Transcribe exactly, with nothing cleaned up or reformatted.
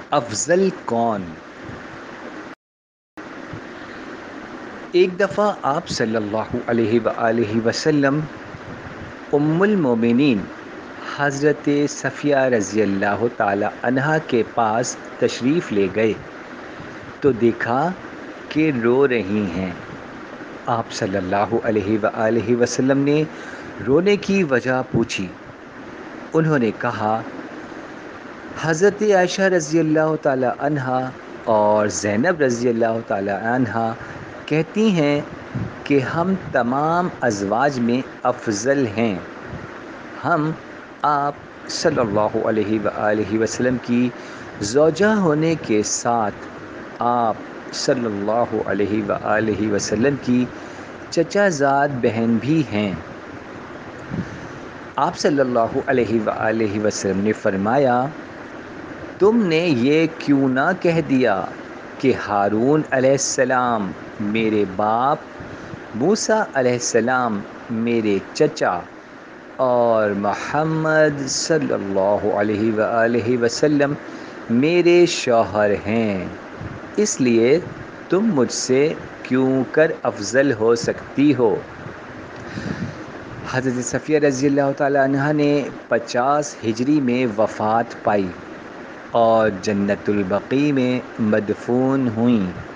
افضل کون؟ ایک دفعہ آپ صلی اللہ علیہ وآلہ وسلم ام المومنین حضرت صفیہ رضی اللہ تعالی عنہا کے پاس تشریف لے گئے تو دیکھا کہ رو رہی ہیں۔ آپ صلی اللہ علیہ وآلہ وسلم نے رونے کی وجہ پوچھی۔ انہوں نے کہا، حضرت عائشہ رضی اللہ تعالی عنہا اور زینب رضی اللہ تعالی عنہا کہتی ہیں کہ ہم تمام ازواج میں افضل ہیں۔ ہم آپ صلی اللہ علیہ وآلہ وسلم کی زوجہ ہونے کے ساتھ آپ صلی اللہ علیہ وآلہ وسلم کی چچا زاد بہن بھی ہیں۔ آپ صلی اللہ علیہ وآلہ وسلم نے فرمایا، تم نے یہ کیوں نہ کہہ دیا کہ ہارون علیہ السلام میرے باپ، موسیٰ علیہ السلام میرے چچا اور محمد صلی اللہ علیہ وآلہ وسلم میرے شوہر ہیں، اس لیے تم مجھ سے کیوں کر افضل ہو سکتی ہو؟ حضرت صفیہ رضی اللہ تعالی عنہ نے پچاس ہجری میں وفات پائی اور جنت البقیع میں مدفون ہوئیں۔